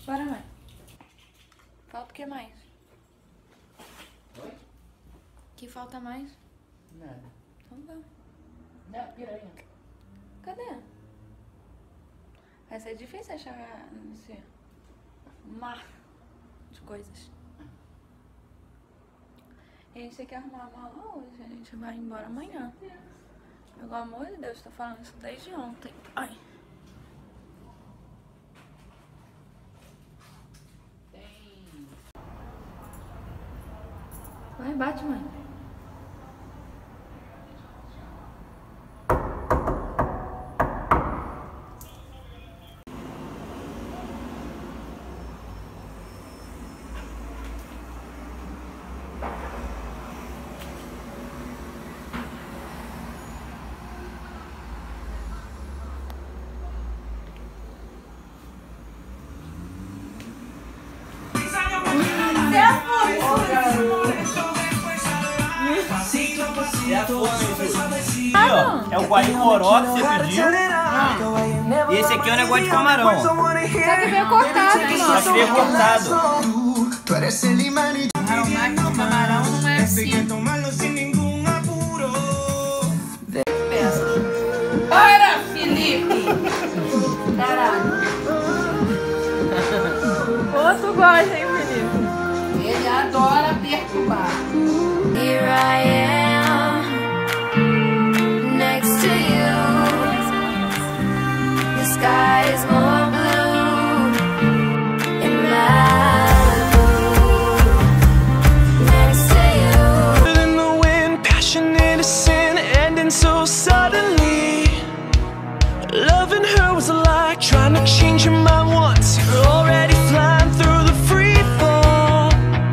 Bora, mãe. Falta o que mais? Oi? Que falta mais? Nada. Então vamos. Não, piranha. Cadê? Vai ser difícil achar nesse mar de coisas. E a gente tem que arrumar a mala hoje. A gente vai embora amanhã. Pelo amor de Deus, tô falando isso desde ontem. Ai. Vai, bate, mãe. É o guaiporó que você pediu. E esse aqui é o negócio de camarão. Só que veio cortado, mano. Só que veio cortado. Aromático do camarão não é assim. Para, Felipe! Caralho. Outro gosta, hein, Felipe? Ele adora perturbar. Here I am, next to you. The sky is more blue in Malibu. Next to you. In the wind, passionate as sin, ending so suddenly. Loving her was like trying to change your mind once. You're already flying through the free fall.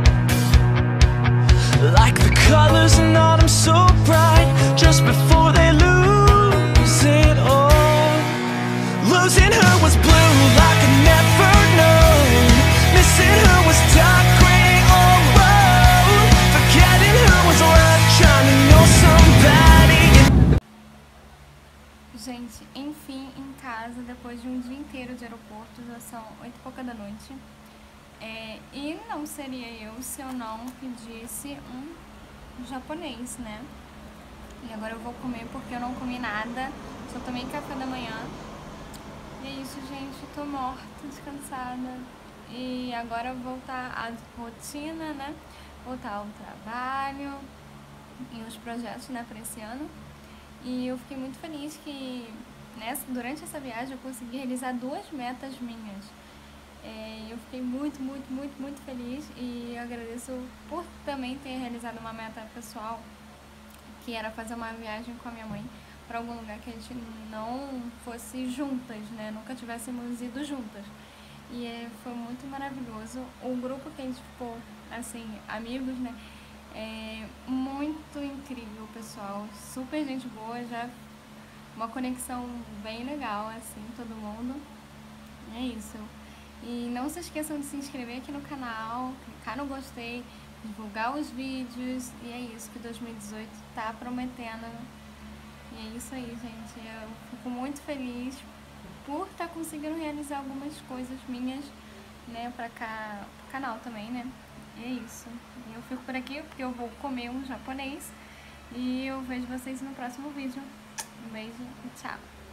Like the colors in autumn so bright, just before they lose it all. Losing her was blue like I never known. Missing her was dark gray all road. Forgetting her was worth trying to know somebody. Gente, enfim, em casa, depois de um dia inteiro de aeroporto, já são 8h pouca da noite. E não seria eu se eu não pedisse um japonês, né? E agora eu vou comer porque eu não comi nada, só tomei café da manhã. E é isso, gente, eu tô morta, descansada. E agora eu vou voltar à rotina, né? Voltar ao trabalho e os projetos, né, pra esse ano. E eu fiquei muito feliz que durante essa viagem eu consegui realizar 2 metas minhas. Eu fiquei muito feliz e agradeço por também ter realizado uma meta pessoal, que era fazer uma viagem com a minha mãe para algum lugar que a gente não fosse juntas, né? Nunca tivéssemos ido juntas. E foi muito maravilhoso. O grupo que a gente ficou, assim, amigos, né? Muito incrível, pessoal. Super gente boa, já uma conexão bem legal, assim, todo mundo. É isso. E não se esqueçam de se inscrever aqui no canal, clicar no gostei, divulgar os vídeos. E é isso que 2018 tá prometendo. E é isso aí, gente. Eu fico muito feliz por estar conseguindo realizar algumas coisas minhas, né, pra cá, pro canal também, né. E é isso. Eu fico por aqui porque eu vou comer um japonês. E eu vejo vocês no próximo vídeo. Um beijo e tchau.